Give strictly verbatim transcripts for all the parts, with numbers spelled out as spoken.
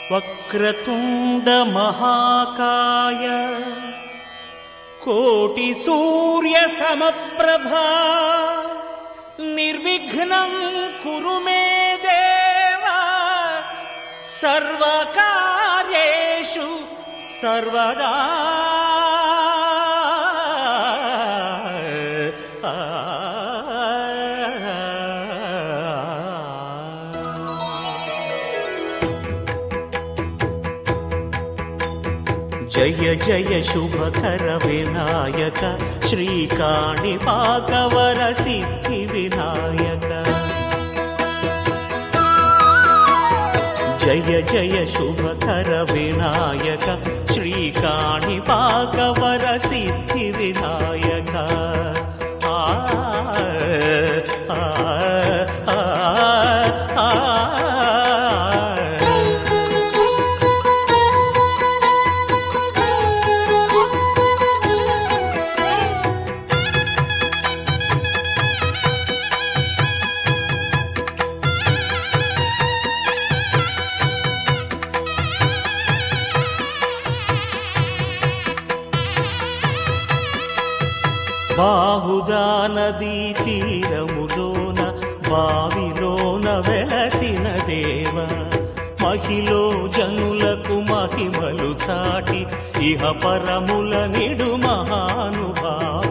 వక్రతుండ మహాకాయ కోటి సూర్య సమప్రభా నిర్విఘ్నం కురు మే దేవా సర్వకార్యేషు సర్వదా. జయ జయ శుభకర వినాయక శ్రీకాణిపాకవర సిద్ధి వినాయక. జయ జయ శుభకర వినాయక శ్రీకాణిపాకవర సిద్ధి వినాయక. ఆ ఆ ఆ ఆ బాహుదా నదీ తీరములోన బావిలోన వెలసిన దేవ మహిలో జనులకు మహిమలు చాటి ఇహ పరముల నిడు మహానుభావ.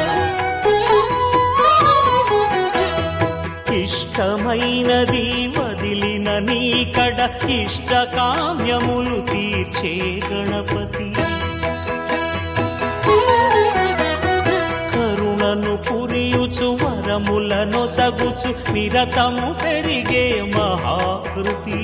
ఇష్టమైనది వదిలిన నీకడ ఇష్ట కామ్యములు తీర్చే గణపతి. పురియుచు వరములను సగుచు నిరతము పెరిగే మహాకృతి.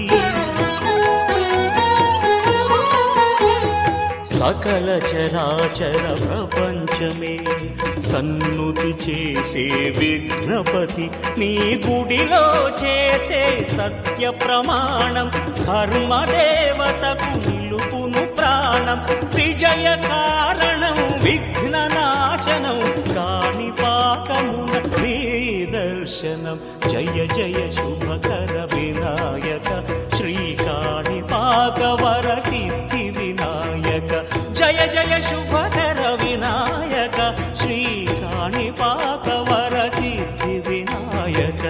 సకల చరాచర ప్రపంచమే సన్నుతి చేసే విఘ్నపతి నీ గుడిలో చేసే సత్య ప్రమాణం ధర్మదేవతకు నిలుపును ప్రాణం. విజయ కారణం విఘ్న నాశనం కాణిపాకమున నీ దర్శనం. జయ జయ శుభకర వినాయక శ్రీకాణిపాకవర సిద్ధి వినాయక. జయ జయ శుభకర వినాయక శ్రీకాణిపాకవర సిద్ధి వినాయక.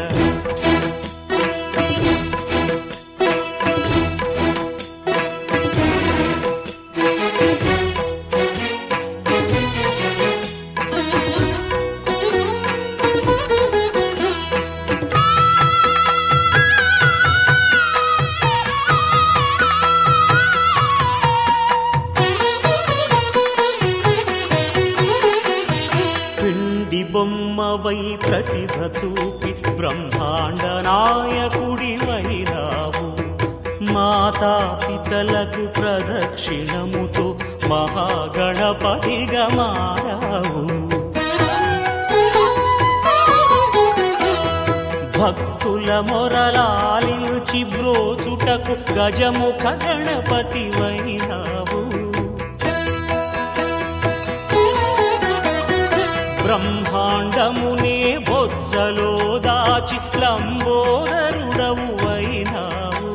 బొమ్మవై ప్రతిభ చూపి బ్రహ్మాండ నాయకుడి వైరావు. మాతా పితలకు ప్రదక్షిణముతో మహాగణపతిగా మారావు. భక్తుల మొరలాలించి బ్రోచుటకు గజముఖ గణపతి వైరావు. బ్రహ్మాండమునే బొజ్జలో దాచి లంబోదరుడవు అయినావు.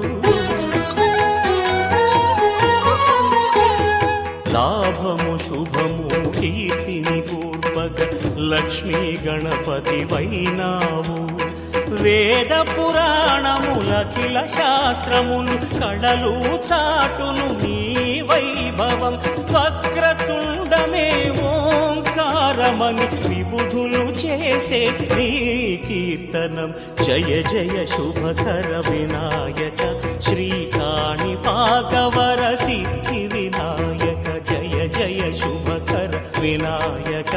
లాభము శుభము కీర్తిని పూర్వక లక్ష్మీ గణపతి వైనావు. వేద పురాణములఖిల శాస్త్రములు కళలు చాటును నీ వైభవం. వక్రతుండమే ఓంకారమని విబుధులు చేసే నీ కీర్తనం. జయ జయ శుభకర వినాయక శ్రీకాణిపాకవర సిద్ధి వినాయక. జయ జయ శుభకర వినాయక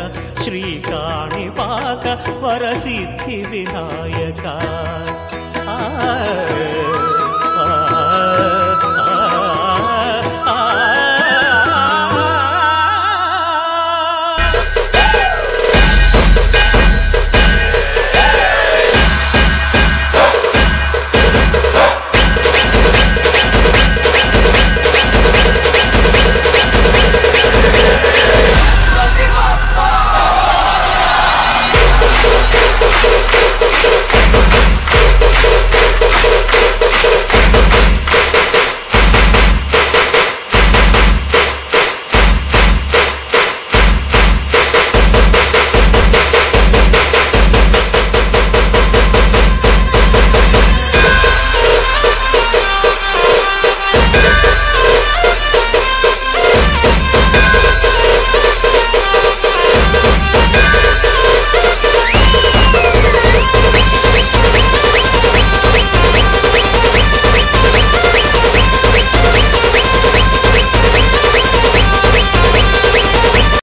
శ్రీకాణిపాకవర సిద్ధి వినాయక. ఆ